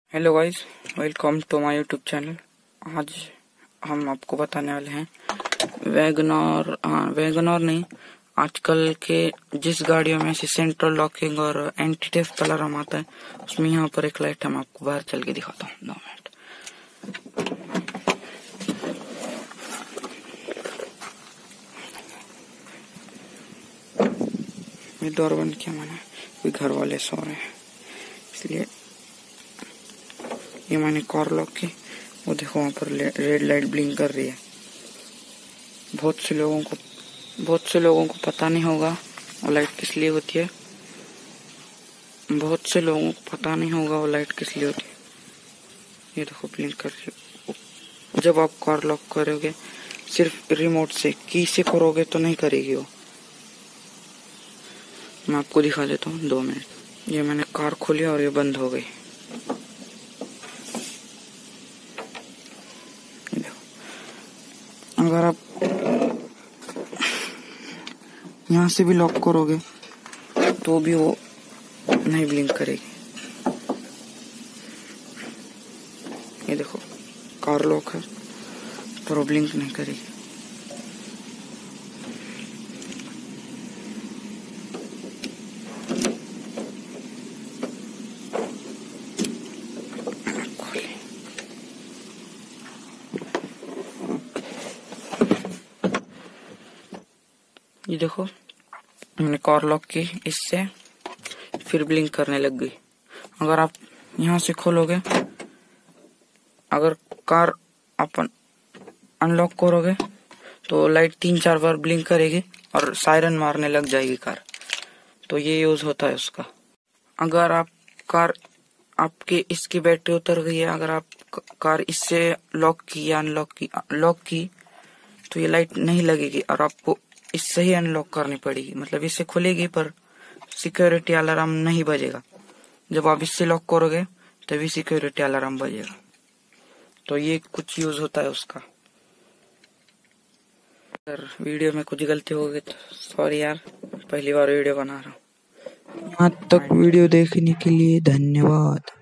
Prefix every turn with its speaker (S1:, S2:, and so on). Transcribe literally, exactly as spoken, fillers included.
S1: Hello guys, welcome to my YouTube channel. आज हम आपको बताने वाले हैं वैगनर हाँ वैगनर नहीं, आजकल के जिस गाड़ियों में से सेंट्रल लॉकिंग और एंटी थेफ्ट अलार्म आता है उसमें यहाँ पर एक लाइट हम आपको बाहर चल के दिखाता हूँ। दो मिनट। ये डोर बंद किया मैंने, कोई घर वाले सो रहे हैं इसलिए। ये मैंने कार लॉक की, वो देखो वहाँ पर रेड लाइट ब्लिंक कर रही है। बहुत से लोगों को बहुत से लोगों को पता नहीं होगा वो लाइट किस लिए होती है। बहुत से लोगों को पता नहीं होगा वो लाइट किस लिए होती है। ये देखो ब्लिंक कर रही है। जब आप कार लॉक करोगे सिर्फ रिमोट से, की से करोगे तो नहीं करेगी वो। मैं आपको दिखा देता हूँ, दो मिनट। ये मैंने कार खोली और ये बंद हो गई। अगर आप यहाँ से भी लॉक करोगे तो भी वो नहीं ब्लिंक करेगी। ये देखो कार लॉक है पर वो ब्लिंक नहीं करेगी। ये देखो मैंने कार लॉक की, इससे फिर ब्लिंक करने लग गई। अगर आप यहाँ से खोलोगे, अगर कार अपन अनलॉक करोगे तो लाइट तीन चार बार ब्लिंक करेगी और सायरन मारने लग जाएगी कार। तो ये यूज होता है उसका। अगर आप कार आपके इसकी बैटरी उतर गई है, अगर आप कार इससे लॉक की या अनलॉक की लॉक की तो ये लाइट नहीं लगेगी और आपको इससे ही अनलॉक करनी पड़ेगी। मतलब इससे खुलेगी पर सिक्योरिटी अलार्म नहीं बजेगा। जब आप इससे लॉक करोगे तभी सिक्योरिटी अलार्म बजेगा। तो ये कुछ यूज होता है उसका। अगर वीडियो में कुछ गलती हो गई तो सॉरी यार, पहली बार वीडियो बना रहा हूँ। यहाँ तक वीडियो देखने के लिए धन्यवाद।